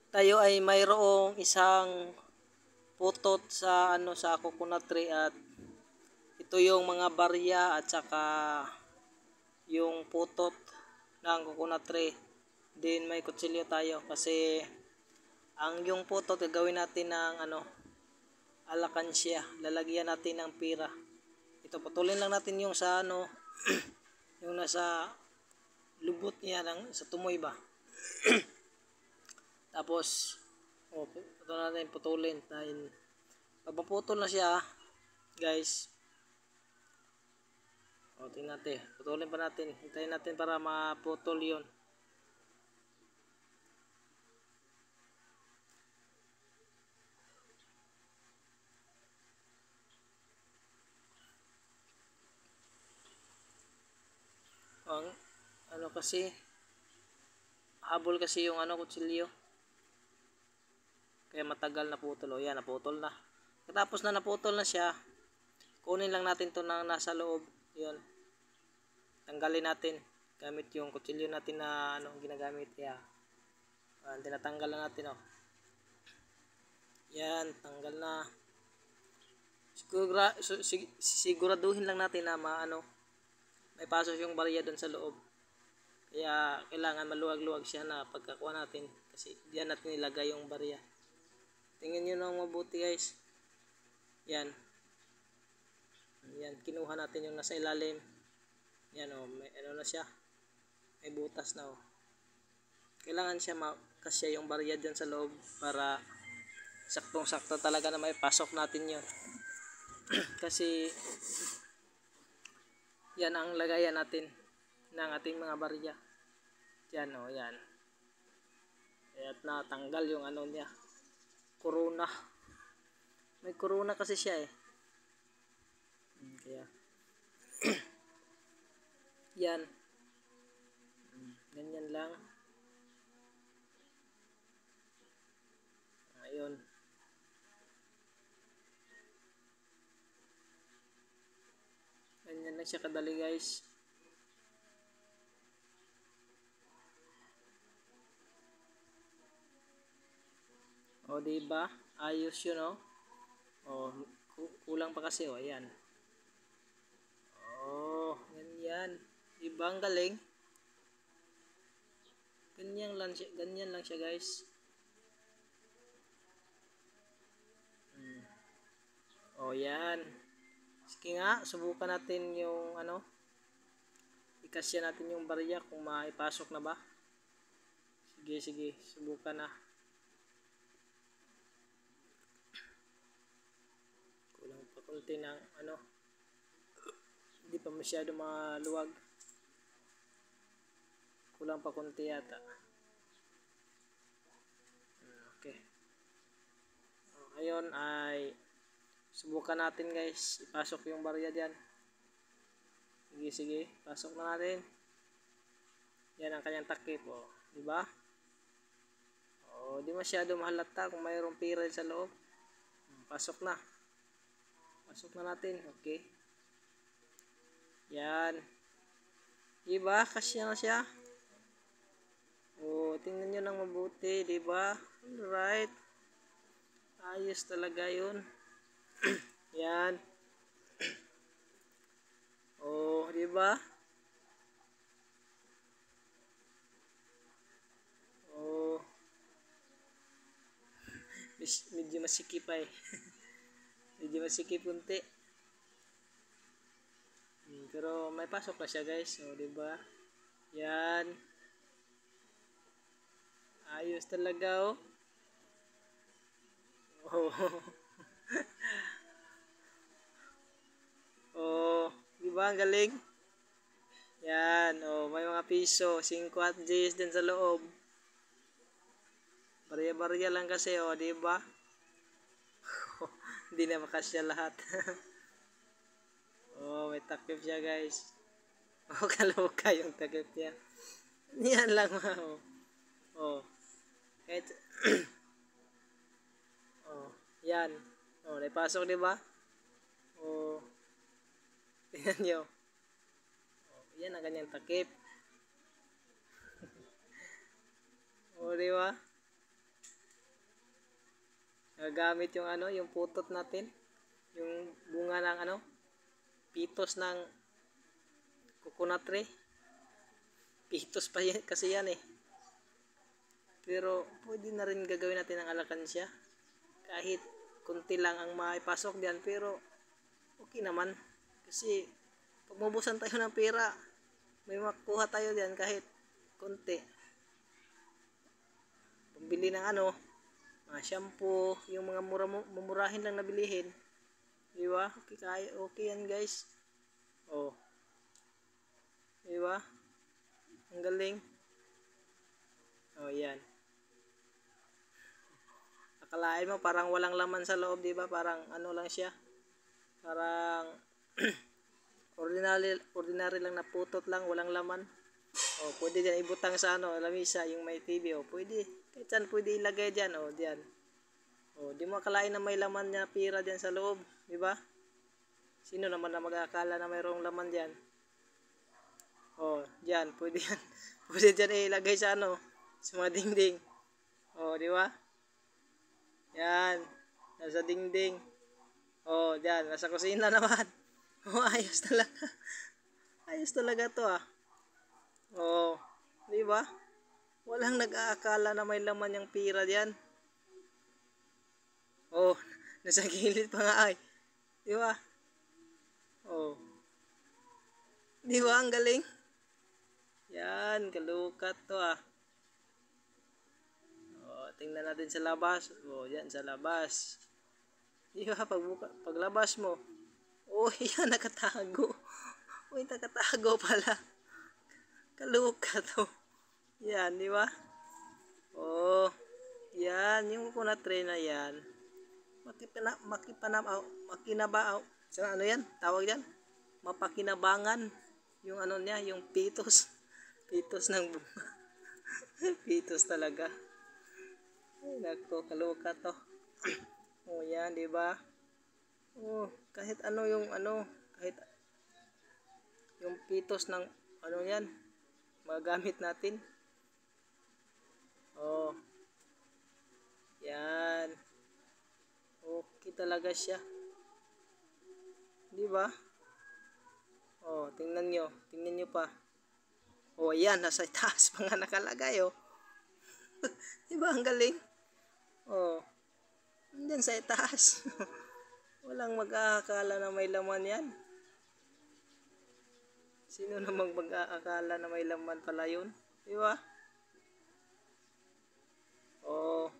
Tayo ay mayroong isang putot sa sa coconut tree at ito yung mga barya at saka yung putot ng coconut tree. Din may kutsilyo tayo kasi ang yung putot gagawin natin ng alakansya. Lalagyan natin ng pira. Ito putulin lang natin yung sa yung nasa lubot niya ng sa tumoy ba. Tapos ito natin putulin dahil pag maputol na siya guys, tingnan natin, putulin pa natin, hintayin natin para maputol yon. Ang kasi habol kasi yung kutsilyo kaya matagal na putol. Yan, naputol na. Tapos na naputol na siya, kunin lang natin to na nasa loob. Yan, tanggalin natin gamit yung kutsilyo natin na ginagamit. Tinatanggal na natin yan, tanggal na. Siguraduhin lang natin na may pasok yung barya doon sa loob. Kaya kailangan maluwag-luwag siya na pagkakuha natin kasi diyan natin ilagay yung barya. Tingnan nyo nang mabuti guys. Yan. Yan, kinuha natin yung nasa ilalim. Yan may na siya. May butas na Kailangan siya makasya yung barya dyan sa loob para saktong-sakto talaga na may pasok natin yun. Kasi yan ang lagayan natin ng ating mga barya. Yan yan. At natanggal yung niya. Corona. May corona kasi siya Kaya yan. Ganyan lang. Ayun. Ganyan lang siya kadali guys. Diba? Ayos yun kulang pa kasi ayan. Ganyan. Diba ang galing? Ganyan lang siya guys. Yan. Sige nga, subukan natin yung ikasya natin yung barya kung maipasok na ba. Sige, subukan na. Kulang pa konti ng hindi pa masyado maluwag. Kulang pa konti yata. Okay. Ngayon ay subukan natin guys, ipasok yung barya diyan. Sige, pasok na natin. Yan ang kanyang takip di ba? Di masyado mahalata kung mayroong pira sa loob. Pasok na. Pasok na natin. Okay. Yan. Diba? Kasya na siya. Tingnan nyo nang mabuti. Diba? Alright. Ayos talaga yun. Yan. Diba? Medyo masikip medyo masikip kunti. Pero may pasok na siya guys. Diba? Yan. Ayos talaga diba ang galing? Yan, may mga piso, 5 at 10 din sa loob. Barya-barya lang kasi diba? Hindi na makasya lahat. May takip siya guys. Kaloka yung takip niya. Yan lang kahit yan. Naipasok diba? Tingnan nyo. Yan ang kanyang takip. Diba? Magamit yung ano, yung putot natin. Yung bunga ng ano, pitos ng coconut tree. Pitos pa yan, kasi yan eh. Pero pwede na rin gagawin natin ang alakansya. Kahit kunti lang ang maipasok diyan, pero okay naman. Kasi pag mabusan tayo ng pera, may makuha tayo diyan kahit kunti. Pambili ng ano, mga shampoo, yung mga mumurahin lang na bilihin. Di ba? Okay, okay yan guys. Oh. Di ba? Ang galing. Oh, yan. Akalain mo parang walang laman sa loob, di ba? Parang ano lang siya. Parang ordinary lang na putot lang, walang laman. Oh, pwede diyan ibutang sa ano, lamisa, yung may TV. Oh, pwede. Kahit saan pwede ilagay diyan, oh, diyan. Oh, di mo akalain na may laman na pira diyan sa loob, di ba? Sino naman na mag-aakala na mayroong laman diyan? Oh, diyan, pwede yan. Pwede diyan ilagay sa ano, sa mga dingding. Oh, di ba? Yan, nasa dingding. Oh, diyan, nasa kusina naman. Oh, ayos talaga. Ayos talaga to ah. Oh, di ba? Walang nag-aakala na may laman yung pira diyan. Oh, nasa gilid pa nga ay. Di ba? Oh. Di ba ang galing? Yan, kalukat to ah. Oh, tingnan natin sa labas. Oh, yan sa labas. Di ba paglabas mo? Oh, yan nakatago. Uy, nakatago pala. Kalukat to. Yan, di ba? Oh, yan yung coconut tree na yan. Makinabao. Sa ano yan? Tawag yan? Mapakinabangan. Yung ano niya, yung pitos. Pitos ng bunga. Pitos talaga. Ay, nako, kaluka to. Oh, yan, di ba? Oh, kahit ano yung ano, kahit yung pitos ng ano yan, magamit natin. Oh, yan. Okay talaga siya. Di ba? Oh, tingnan nyo pa. Oh, yan, nasa taas pa nga nakalagay, oh. Di ba ang galing? Oh, andyan sa taas. Walang mag-aakala na may laman yan. Sino namang mag-aakala na may laman pala yun? Di ba? Oh,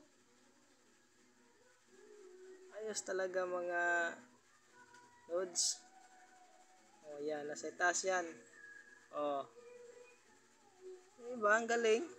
ayos talaga mga loads. Oh, yan, nasa taas yan. Oh, di ba ang galing?